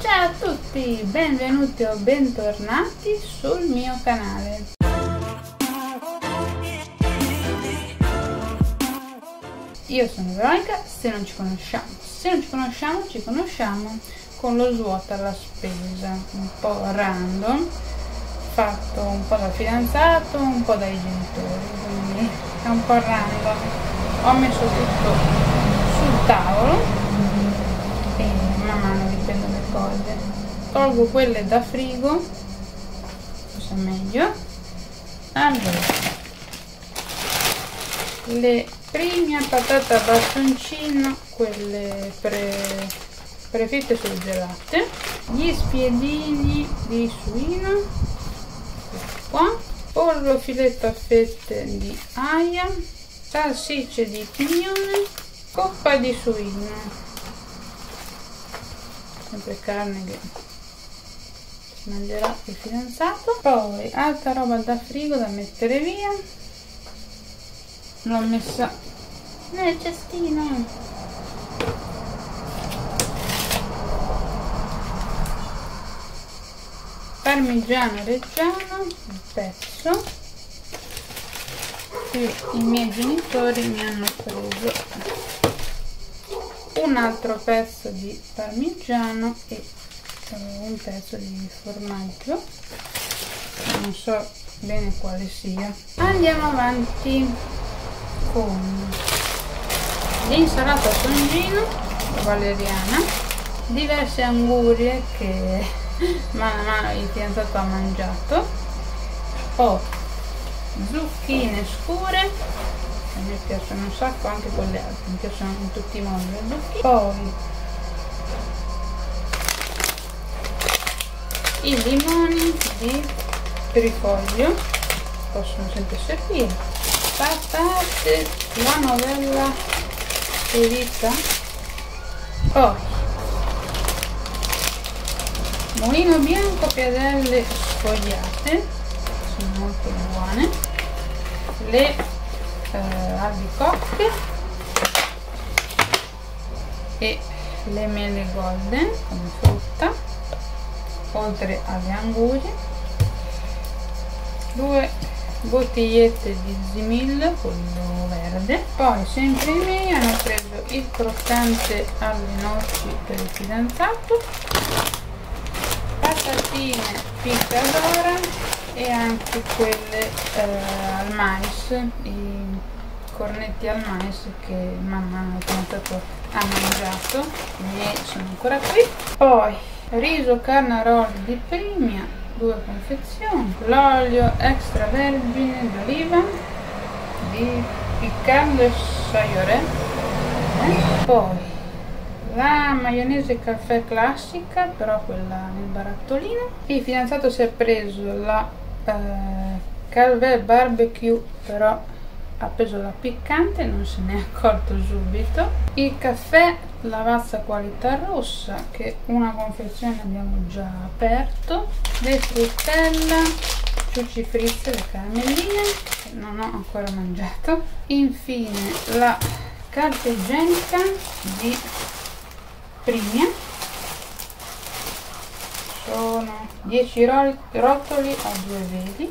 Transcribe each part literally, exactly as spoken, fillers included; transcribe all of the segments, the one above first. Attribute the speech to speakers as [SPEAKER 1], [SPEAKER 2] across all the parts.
[SPEAKER 1] Ciao a tutti, benvenuti o bentornati sul mio canale. Io sono Veronica, se non ci conosciamo, se non ci conosciamo, ci conosciamo con lo svuota alla spesa, un po' random, fatto un po' dal fidanzato, un po' dai genitori, quindi è un po' random. Ho messo tutto sul tavolo e man mano riprendo le cose. Tolgo quelle da frigo, forse è meglio. Allora, le prime patate a bastoncino, quelle pre, prefritte surgelate, gli spiedini di suino, qua, pollo filetto a fette di aia, salsicce di pignone, coppa di suino, sempre carne che si mangerà il fidanzato. Poi altra roba da frigo da mettere via, l'ho messa nel cestino. Parmigiano reggiano, un pezzo. Qui i miei genitori mi hanno preso un altro pezzo di parmigiano e un pezzo di formaggio, non so bene quale sia. Andiamo avanti con l'insalata tongino valeriana, diverse angurie che mano a mano il fidanzato ha mangiato, poi zucchine scure, a me piacciono un sacco, anche quelle altre mi piacciono in tutti i modi le zucchine. Poi i limoni di trifoglio possono sempre servire, patate, la novella ferita, poi mulino bianco, piadelle sfogliate, sono molto buone, le eh, albicocche e le mele golden come frutta, oltre alle angurie, due bottigliette di Zimil, quello verde. Poi sempre i miei hanno preso il croccante alle noci per il fidanzato, patatine piccadora e anche quelle eh, al mais, i cornetti al mais che mamma ha mangiato, i miei sono ancora qui. Poi riso carnaroli di Primia, due confezioni, l'olio extravergine d'oliva di Piccardo Saioret, eh? Poi la maionese caffè classica, però quella nel barattolino. Il fidanzato si è preso la eh, Calvé barbecue, però ha preso la piccante, non se ne è accorto subito. Il caffè Lavazza qualità rossa, che una confezione abbiamo già aperto. Le fruttella, ciucci frizze, le caramelline che non ho ancora mangiato. Infine la carta igienica di Primia, sono dieci rotoli a due veli.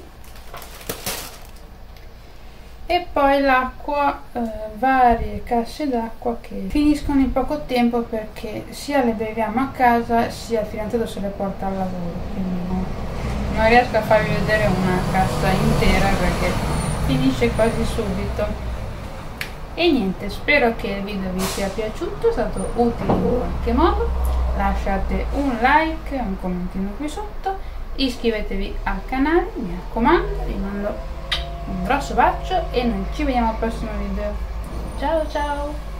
[SPEAKER 1] E poi l'acqua, eh, varie casse d'acqua che finiscono in poco tempo perché sia le beviamo a casa sia il fidanzato se le porta al lavoro, quindi non, non riesco a farvi vedere una cassa intera perché finisce quasi subito. E niente, spero che il video vi sia piaciuto, è stato utile in qualche modo. Lasciate un like e un commentino qui sotto, iscrivetevi al canale, mi raccomando, vi mando un grosso bacio e noi ci vediamo al prossimo video. Ciao ciao!